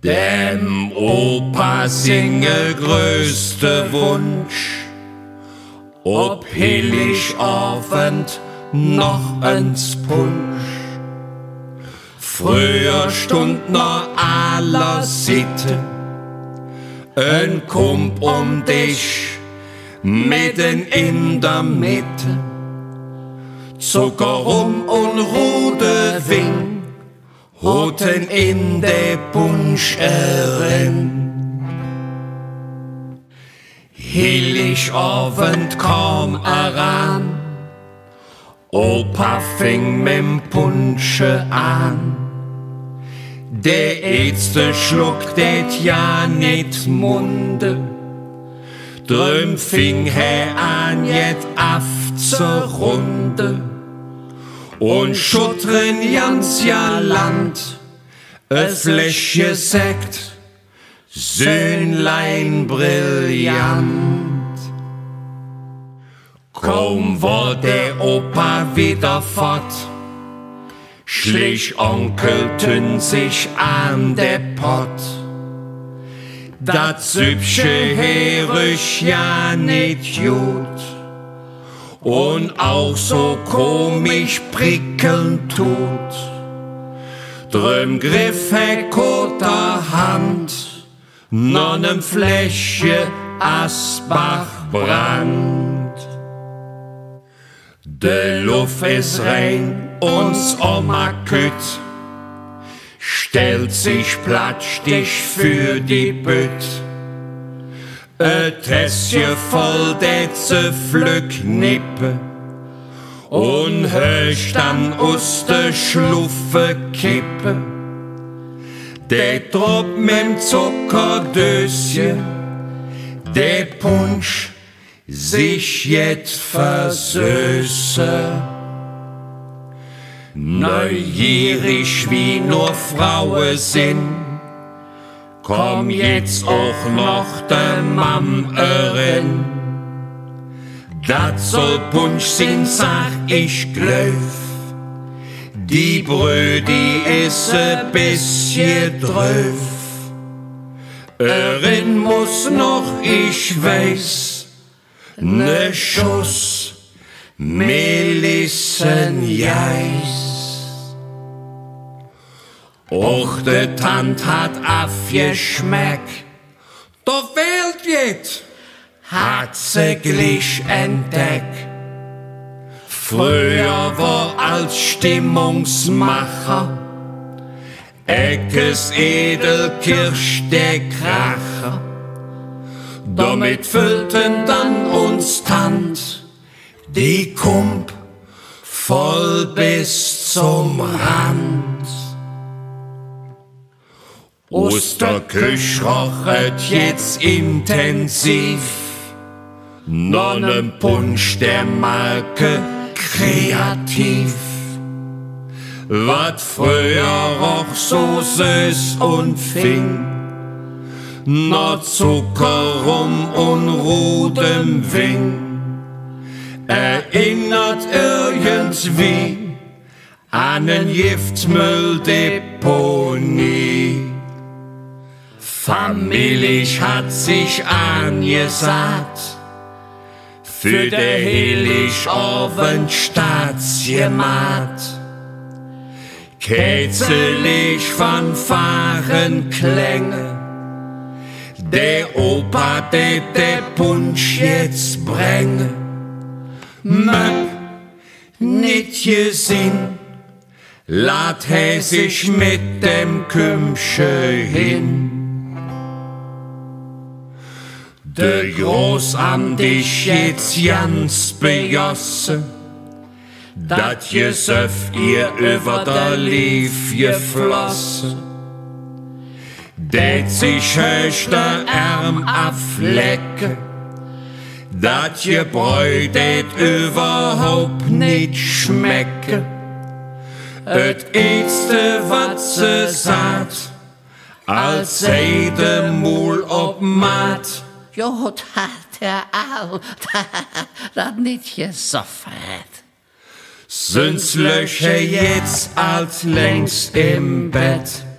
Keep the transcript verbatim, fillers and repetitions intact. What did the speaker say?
Dem Opa singe größte Wunsch, ob Heiligabend noch eins Punsch. Früher stund noch aller Sitte, ein Kump um dich, mitten in der Mitte. Zucker rum und rote Wing, roten in de Punsch erin. Heiligabend kam heran, Opa fing mit'm Punsche an. Der erste Schluck det ja nit Munde, drum fing er an jet af zur Runde. Und schuttren ganz ja Land, e Fläschchen Sekt, Söhnlein brillant. Kaum war der Opa wieder fort, schlich Onkel Tünn sich an der Pott. Dat Süppche herrich ja nit gut und auch so komisch prickeln tut. Drum griff er koter Hand, nonnem Fläschchen Asbach brand. De Luft ist rein, uns Oma kütt, stellt sich platschtig für die Bütt. E Tässchen voll detze Pflücknippe und höcht dann aus de Schluffe kippe. Der Trupp mit'm Zuckerdöschen, der Punsch sich jet versöße. Neugierig wie nur Frauen sind, komm jetzt auch noch de Mam erin. Dat soll Punsch sin, sag ich glöf. Die Brödi is e bisschen dröf. Erin muss noch, ich weiß, ne Schuss Melissenjeis. Och de Tant hat afgeschmeck, doch wählt jet, hat se glich entdeckt. Früher war als Stimmungsmacher Eckes Edelkirsch der Kracher. Damit füllten dann uns Tant die Kump voll bis zum Rand. Osterküch rochet jetzt intensiv, nonnem Punsch der Marke kreativ. Wat früher roch so süß und fing, no Zucker rum und rudem Wing, erinnert irgendwie an en Giftmülldeponie. Familich hat sich angesagt, für der Heiligabend Staatsgemat. Kätzelig Fanfarenklänge, der Opa, der der Punsch jetzt bränge. Möp, nit gesinn, lad he sich mit dem Kümsche hin. De Großam dich jetzt ganz bejosse, dat Jesöf ihr über der Lief geflosse. Det sich höchter Arm abflecke, dat je bräutet überhaupt nicht schmecke. Et eetste wat se saat, als sei de Mul ob Mat. Jo, dat der Au, dat nicht gesoffen hat. Sind's Löcher jetzt als längst im Bett?